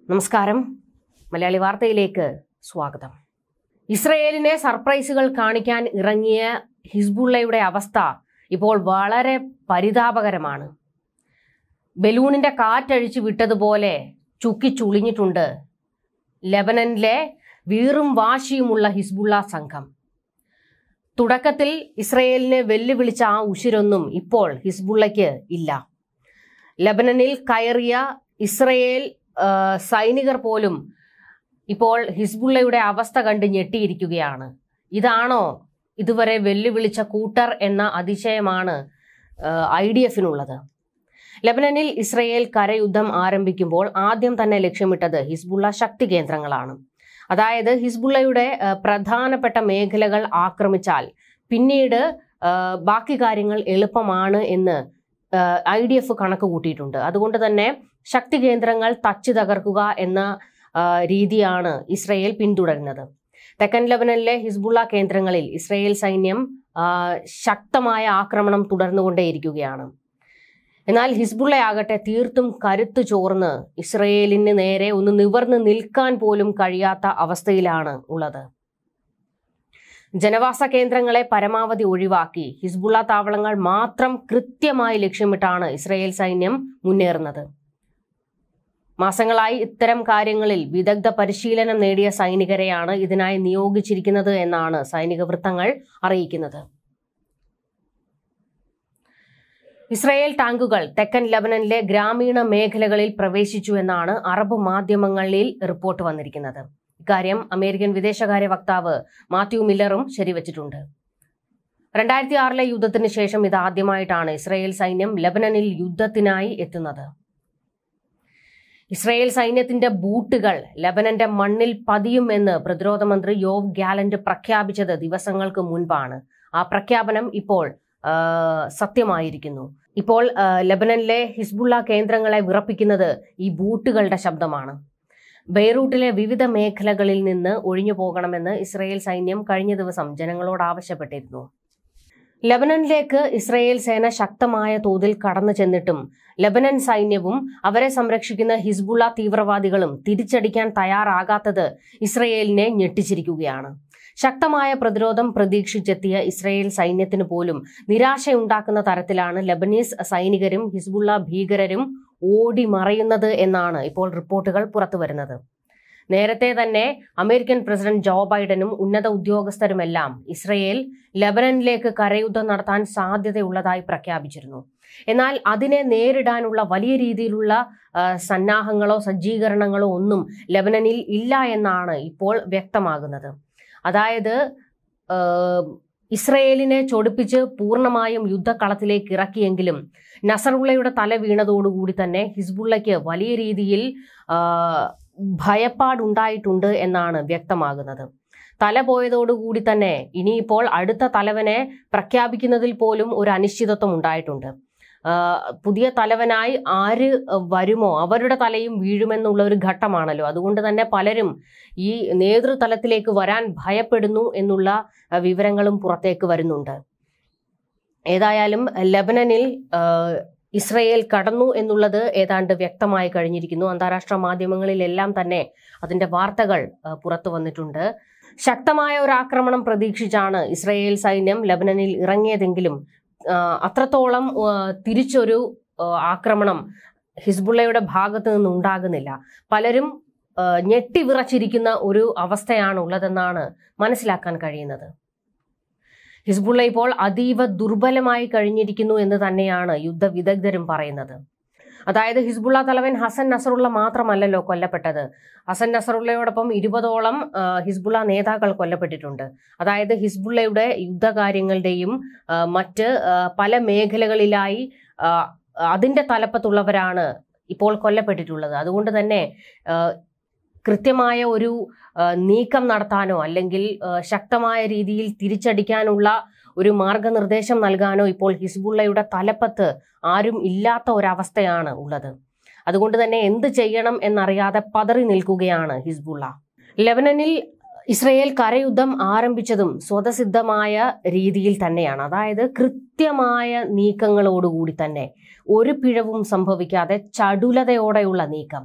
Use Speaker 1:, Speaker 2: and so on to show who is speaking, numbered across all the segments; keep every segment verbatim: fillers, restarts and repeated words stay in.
Speaker 1: നമസ്കാരം. മലയാളി വാർത്തയിലേക്ക് സ്വാഗതം. ഇസ്രയേലിനെ സർപ്രൈസുകൾ കാണിക്കാൻ ഇറങ്ങിയ ഹിസ്ബുള്ളയുടെ അവസ്ഥ ഇപ്പോൾ വളരെ പരിതാപകരമാണ്. ബലൂണിന്റെ കാറ്റഴിച്ചു വിട്ടതുപോലെ ചുക്കിച്ചുളിഞ്ഞിട്ടുണ്ട് ലെബനനിലെ വീറും വാശിയുമുള്ള ഹിസ്ബുള്ള സംഘം. തുടക്കത്തിൽ ഇസ്രയേലിനെ വെല്ലുവിളിച്ച ആ ഉശിരൊന്നും ഇപ്പോൾ ഹിസ്ബുള്ളയ്ക്ക് ഇല്ല. ലെബനനിൽ കയറിയ ഇസ്രയേൽ സൈനികർ പോലും ഇപ്പോൾ ഹിസ്ബുള്ളയുടെ അവസ്ഥ കണ്ട് ഞെട്ടിയിരിക്കുകയാണ്. ഇതാണോ ഇതുവരെ വെല്ലുവിളിച്ച കൂട്ടർ എന്ന അതിശയമാണ് ഐ ഡി എഫിനുള്ളത്. ലെബനനിൽ ഇസ്രയേൽ കരയുദ്ധം ആരംഭിക്കുമ്പോൾ ആദ്യം തന്നെ ലക്ഷ്യമിട്ടത് ഹിസ്ബുള്ള ശക്തി കേന്ദ്രങ്ങളാണ്. അതായത് ഹിസ്ബുള്ളയുടെ പ്രധാനപ്പെട്ട മേഖലകൾ ആക്രമിച്ചാൽ പിന്നീട് ബാക്കി കാര്യങ്ങൾ എളുപ്പമാണ് എന്ന് ഐ ഡി എഫ് കണക്ക് കൂട്ടിയിട്ടുണ്ട്. അതുകൊണ്ട് തന്നെ ശക്തി കേന്ദ്രങ്ങൾ തച്ചു തകർക്കുക എന്ന രീതിയാണ് ഇസ്രയേൽ പിന്തുടരുന്നത്. തെക്കൻ ലെബനനിലെ ഹിസ്ബുള്ള കേന്ദ്രങ്ങളിൽ ഇസ്രയേൽ സൈന്യം ശക്തമായ ആക്രമണം തുടർന്നുകൊണ്ടേയിരിക്കുകയാണ്. എന്നാൽ ഹിസ്ബുള്ളയാകട്ടെ തീർത്തും കരുത്തു ചോർന്ന് ഇസ്രയേലിന് നേരെ ഒന്ന് നിവർന്ന് നിൽക്കാൻ പോലും കഴിയാത്ത അവസ്ഥയിലാണ് ഉള്ളത്. ജനവാസ കേന്ദ്രങ്ങളെ പരമാവധി ഒഴിവാക്കി ഹിസ്ബുള്ള താവളങ്ങൾ മാത്രം കൃത്യമായി ലക്ഷ്യമിട്ടാണ് ഇസ്രയേൽ സൈന്യം മുന്നേറുന്നത്. മാസങ്ങളായി ഇത്തരം കാര്യങ്ങളിൽ വിദഗ്ധ പരിശീലനം നേടിയ സൈനികരെയാണ് ഇതിനായി നിയോഗിച്ചിരിക്കുന്നത് എന്നാണ് സൈനിക വൃത്തങ്ങൾ അറിയിക്കുന്നത്. ഇസ്രയേൽ ടാങ്കുകൾ തെക്കൻ ലെബനനിലെ ഗ്രാമീണ മേഖലകളിൽ പ്രവേശിച്ചു എന്നാണ് അറബ് മാധ്യമങ്ങളിൽ റിപ്പോർട്ട് വന്നിരിക്കുന്നത്. ഇക്കാര്യം അമേരിക്കൻ വിദേശകാര്യ വക്താവ് മാത്യു മില്ലറും ശരിവച്ചിട്ടുണ്ട്. രണ്ടായിരത്തി ആറിലെ യുദ്ധത്തിന് ശേഷം ഇതാദ്യമായിട്ടാണ് ഇസ്രയേൽ സൈന്യം ലെബനനിൽ യുദ്ധത്തിനായി എത്തുന്നത്. ഇസ്രയേൽ സൈന്യത്തിന്റെ ബൂട്ടുകൾ ലെബനന്റെ മണ്ണിൽ പതിയുമെന്ന് പ്രതിരോധ മന്ത്രി യോവ് ഗാലന്റ് പ്രഖ്യാപിച്ചത് ദിവസങ്ങൾക്ക് മുൻപാണ്. ആ പ്രഖ്യാപനം ഇപ്പോൾ സത്യമായിരിക്കുന്നു. ഇപ്പോൾ ലെബനനിലെ ഹിസ്ബുള്ള കേന്ദ്രങ്ങളെ വിറപ്പിക്കുന്നത് ഈ ബൂട്ടുകളുടെ ശബ്ദമാണ്. ബെയ്റൂട്ടിലെ വിവിധ മേഖലകളിൽ നിന്ന് ഒഴിഞ്ഞു പോകണമെന്ന് ഇസ്രയേൽ സൈന്യം കഴിഞ്ഞ ദിവസം ജനങ്ങളോട് ആവശ്യപ്പെട്ടിരുന്നു. ലെബനനിലേക്ക് ഇസ്രയേൽ സേന ശക്തമായ തോതിൽ കടന്നു ചെന്നിട്ടും ലെബനൻ സൈന്യവും അവരെ സംരക്ഷിക്കുന്ന ഹിസ്ബുള്ള തീവ്രവാദികളും തിരിച്ചടിക്കാൻ തയ്യാറാകാത്തത് ഇസ്രയേലിനെ ഞെട്ടിച്ചിരിക്കുകയാണ്. ശക്തമായ പ്രതിരോധം പ്രതീക്ഷിച്ചെത്തിയ ഇസ്രയേൽ സൈന്യത്തിന് പോലും നിരാശയുണ്ടാക്കുന്ന തരത്തിലാണ് ലെബനീസ് സൈനികരും ഹിസ്ബുള്ള ഭീകരരും ഓടി മറയുന്നത് എന്നാണ് ഇപ്പോൾ റിപ്പോർട്ടുകൾ പുറത്തുവരുന്നത്. നേരത്തെ തന്നെ അമേരിക്കൻ പ്രസിഡന്റ് ജോ ബൈഡനും ഉന്നത ഉദ്യോഗസ്ഥരുമെല്ലാം ഇസ്രയേൽ ലെബനനിലേക്ക് കരയുദ്ധം നടത്താൻ സാധ്യതയുള്ളതായി പ്രഖ്യാപിച്ചിരുന്നു. എന്നാൽ അതിനെ നേരിടാനുള്ള വലിയ രീതിയിലുള്ള സന്നാഹങ്ങളോ സജ്ജീകരണങ്ങളോ ഒന്നും ലെബനനിൽ ഇല്ല എന്നാണ് ഇപ്പോൾ വ്യക്തമാകുന്നത്. അതായത് ഇസ്രയേലിനെ ചൊടിപ്പിച്ച് പൂർണ്ണമായും യുദ്ധക്കളത്തിലേക്ക് ഇറക്കിയെങ്കിലും നസറുള്ളയുടെ തല വീണതോടുകൂടി തന്നെ ഹിസ്ബുള്ളയ്ക്ക് വലിയ രീതിയിൽ ഭയപ്പാടുണ്ടായിട്ടുണ്ട് എന്നാണ് വ്യക്തമാകുന്നത്. തല പോയതോടുകൂടി തന്നെ ഇനിയിപ്പോൾ അടുത്ത തലവനെ പ്രഖ്യാപിക്കുന്നതിൽ പോലും ഒരു അനിശ്ചിതത്വം ഉണ്ടായിട്ടുണ്ട്. പുതിയ തലവനായി ആര് വരുമോ അവരുടെ തലയും വീഴുമെന്നുള്ള ഒരു ഘട്ടമാണല്ലോ. അതുകൊണ്ട് തന്നെ പലരും ഈ നേതൃതലത്തിലേക്ക് വരാൻ ഭയപ്പെടുന്നു എന്നുള്ള വിവരങ്ങളും പുറത്തേക്ക് വരുന്നുണ്ട്. ഏതായാലും ലെബനനിൽ ഇസ്രയേൽ കടന്നു എന്നുള്ളത് ഏതാണ്ട് വ്യക്തമായി കഴിഞ്ഞിരിക്കുന്നു. അന്താരാഷ്ട്ര മാധ്യമങ്ങളിലെല്ലാം തന്നെ അതിന്റെ വാർത്തകൾ പുറത്തു വന്നിട്ടുണ്ട്. ശക്തമായ ഒരു ആക്രമണം പ്രതീക്ഷിച്ചാണ് ഇസ്രയേൽ സൈന്യം ലെബനനിൽ ഇറങ്ങിയതെങ്കിലും അത്രത്തോളം തിരിച്ചൊരു ആക്രമണം ഹിസ്ബുള്ളയുടെ ഭാഗത്ത് നിന്ന് ഉണ്ടാകുന്നില്ല. പലരും ഞെട്ടിവിറച്ചിരിക്കുന്ന ഒരു അവസ്ഥയാണ് ഉള്ളതെന്നാണ് മനസ്സിലാക്കാൻ കഴിയുന്നത്. ഹിസ്ബുള്ള ഇപ്പോൾ അതീവ ദുർബലമായി കഴിഞ്ഞിരിക്കുന്നു എന്ന് തന്നെയാണ് യുദ്ധവിദഗ്ധരും പറയുന്നത്. അതായത് ഹിസ്ബുള്ള തലവൻ ഹസൻ നസറുള്ള മാത്രമല്ലല്ലോ കൊല്ലപ്പെട്ടത്. ഹസൻ നസറുള്ളയോടൊപ്പം ഇരുപതോളം ഹിസ്ബുള്ള നേതാക്കൾ കൊല്ലപ്പെട്ടിട്ടുണ്ട്. അതായത് ഹിസ്ബുള്ളയുടെ യുദ്ധകാര്യങ്ങളുടെയും മറ്റ് പല മേഖലകളിലായി അതിന്റെ തലപ്പത്തുള്ളവരാണ് ഇപ്പോൾ കൊല്ലപ്പെട്ടിട്ടുള്ളത്. അതുകൊണ്ട് തന്നെ കൃത്യമായ ഒരു നീക്കം നടത്താനോ അല്ലെങ്കിൽ ശക്തമായ രീതിയിൽ തിരിച്ചടിക്കാനുള്ള ഒരു മാർഗനിർദ്ദേശം നൽകാനോ ഇപ്പോൾ ഹിസ്ബുള്ളയുടെ തലപ്പത്ത് ആരും ഇല്ലാത്ത ഒരവസ്ഥയാണ് ഉള്ളത്. അതുകൊണ്ട് തന്നെ എന്ത് ചെയ്യണം എന്നറിയാതെ പതറി നിൽക്കുകയാണ് ഹിസ്ബുള്ള. ലെബനനിൽ ഇസ്രയേൽ കരയുദ്ധം ആരംഭിച്ചതും സ്വതസിദ്ധമായ രീതിയിൽ തന്നെയാണ്. അതായത് കൃത്യമായ നീക്കങ്ങളോടുകൂടി തന്നെ ഒരു പിഴവും സംഭവിക്കാതെ ചടുലതയോടെയുള്ള നീക്കം.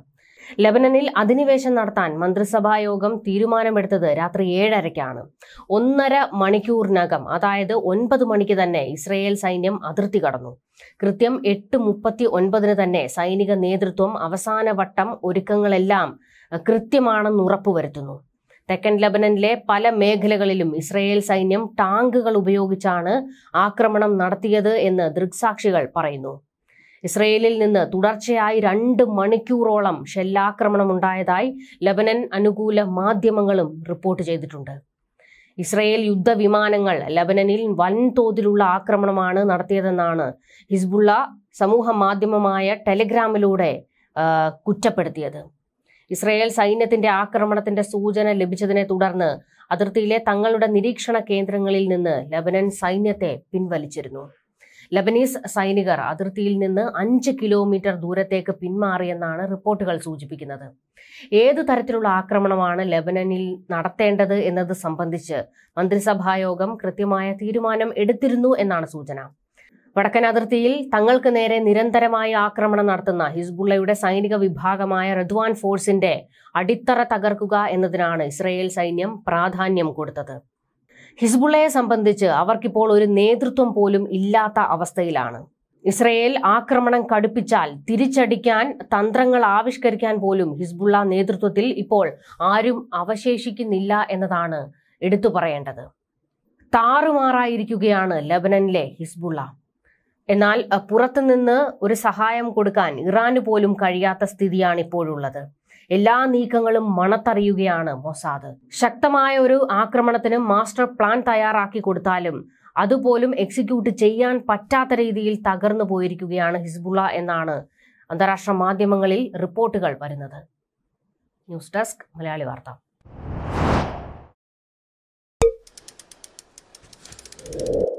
Speaker 1: ലെബനനിൽ അധിനിവേശം നടത്താൻ മന്ത്രിസഭാ യോഗം തീരുമാനമെടുത്തത് രാത്രി ഏഴരയ്ക്കാണ്. ഒന്നര മണിക്കൂറിനകം, അതായത് ഒൻപത് മണിക്ക് തന്നെ ഇസ്രയേൽ സൈന്യം അതിർത്തി കടന്നു. കൃത്യം എട്ട് മുപ്പത്തി ഒൻപതിന് തന്നെ സൈനിക നേതൃത്വം അവസാനവട്ടം ഒരുക്കങ്ങളെല്ലാം കൃത്യമാണെന്ന് ഉറപ്പുവരുത്തുന്നു. തെക്കൻ ലെബനനിലെ പല മേഖലകളിലും ഇസ്രയേൽ സൈന്യം ടാങ്കുകൾ ഉപയോഗിച്ചാണ് ആക്രമണം നടത്തിയത് എന്ന് ദൃക്സാക്ഷികൾ പറയുന്നു. ഇസ്രയേലിൽ നിന്ന് തുടർച്ചയായി രണ്ട് മണിക്കൂറോളം ഷെല്ലാക്രമണം ഉണ്ടായതായി ലെബനൻ അനുകൂല മാധ്യമങ്ങളും റിപ്പോർട്ട് ചെയ്തിട്ടുണ്ട്. ഇസ്രയേൽ യുദ്ധവിമാനങ്ങൾ ലെബനനിൽ വൻതോതിലുള്ള ആക്രമണമാണ് നടത്തിയതെന്നാണ് ഹിസ്ബുള്ള സമൂഹ മാധ്യമമായ ടെലിഗ്രാമിലൂടെ കുറ്റപ്പെടുത്തിയത്. ഇസ്രയേൽ സൈന്യത്തിന്റെ ആക്രമണത്തിന്റെ സൂചന ലഭിച്ചതിനെ തുടർന്ന് അതിർത്തിയിലെ തങ്ങളുടെ നിരീക്ഷണ കേന്ദ്രങ്ങളിൽ നിന്ന് ലെബനൻ സൈന്യത്തെ പിൻവലിച്ചിരുന്നു. ലെബനീസ് സൈനികർ അതിർത്തിയിൽ നിന്ന് അഞ്ച് കിലോമീറ്റർ ദൂരത്തേക്ക് പിന്മാറിയെന്നാണ് റിപ്പോർട്ടുകൾ സൂചിപ്പിക്കുന്നത്. ഏതു തരത്തിലുള്ള ആക്രമണമാണ് ലെബനനിൽ നടത്തേണ്ടത് എന്നത് സംബന്ധിച്ച് മന്ത്രിസഭായോഗം കൃത്യമായ തീരുമാനം എടുത്തിരുന്നു എന്നാണ് സൂചന. വടക്കൻ അതിർത്തിയിൽ തങ്ങൾക്ക് നേരെ നിരന്തരമായി ആക്രമണം നടത്തുന്ന ഹിസ്ബുള്ളയുടെ സൈനിക വിഭാഗമായ റദ്വാൻ ഫോഴ്സിന്റെ അടിത്തറ തകർക്കുക എന്നതിനാണ് ഇസ്രയേൽ സൈന്യം പ്രാധാന്യം കൊടുത്തത്. ഹിസ്ബുള്ളയെ സംബന്ധിച്ച് അവർക്കിപ്പോൾ ഒരു നേതൃത്വം പോലും ഇല്ലാത്ത അവസ്ഥയിലാണ്. ഇസ്രയേൽ ആക്രമണം കടുപ്പിച്ചാൽ തിരിച്ചടിക്കാൻ തന്ത്രങ്ങൾ ആവിഷ്കരിക്കാൻ പോലും ഹിസ്ബുള്ള നേതൃത്വത്തിൽ ഇപ്പോൾ ആരും അവശേഷിക്കുന്നില്ല എന്നതാണ് എടുത്തു പറയേണ്ടത്. താറുമാറായിരിക്കുകയാണ് ലെബനനിലെ ഹിസ്ബുള്ള. എന്നാൽ പുറത്തുനിന്ന് ഒരു സഹായം കൊടുക്കാൻ ഇറാന് പോലും കഴിയാത്ത സ്ഥിതിയാണ് ഇപ്പോഴുള്ളത്. എല്ലാ നീക്കങ്ങളും മണത്തറിയുകയാണ് മൊസാദ്. ശക്തമായ ഒരു ആക്രമണത്തിന് മാസ്റ്റർ പ്ലാൻ തയ്യാറാക്കി കൊടുത്താലും അതുപോലും എക്സിക്യൂട്ട് ചെയ്യാൻ പറ്റാത്ത രീതിയിൽ തകർന്നു പോയിരിക്കുകയാണ് ഹിസ്ബുള്ള എന്നാണ് അന്താരാഷ്ട്ര മാധ്യമങ്ങളിൽ റിപ്പോർട്ടുകൾ വരുന്നത്. ന്യൂസ് ഡെസ്ക് മലയാളി വാർത്ത.